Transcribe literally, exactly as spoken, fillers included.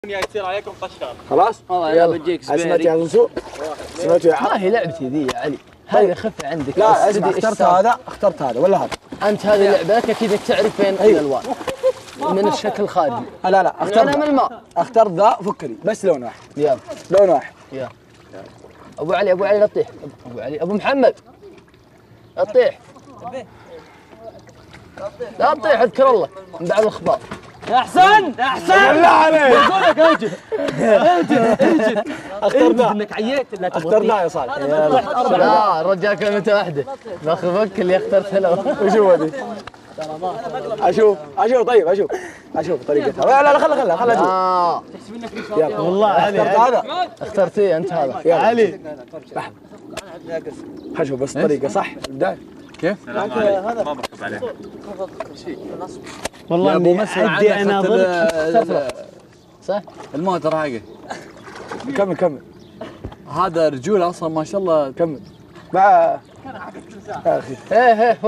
يصير عليكم طشار. خلاص؟ والله يلا بجيك سمعت يا زنسو؟ سمعت يا ما هي لعبتي ذي يا علي، هذه خفة عندك. لا اسمع، اخترت هذا اخترت هذا ولا هذا؟ انت هذه لعبتك اكيد تعرف بين الالوان من الشكل الخارجي. لا لا اخترت انا من الماء. اخترت ذا فكري بس لون واحد. يلا لون واحد. يلا ابو علي ابو علي لا تطيح. ابو علي ابو محمد لا تطيح لا تطيح اذكر الله من بعد الاخبار. يا حسن يا حسن بالله عليك يقول لك اجد اجد اجد اخترناه انك عييت لا اخترناه يا صالح. لا الرجال كلمته واحده باخذك اللي اخترتها له. وش هو ذي؟ اشوف اشوف طيب اشوف اشوف طريقتها. لا لا خله خله خله اشوف. اه يلا والله علي اخترت هذا. اخترت ايه انت هذا؟ يا علي خشوف بس طريقه صح البدايه. كيف؟ ما بركب عليه والله اني ادي انا ضد صح؟ الموتر حقه. كمل كمل هذا رجول اصلا ما شاء الله. كمل مع يا اخي ايه ايه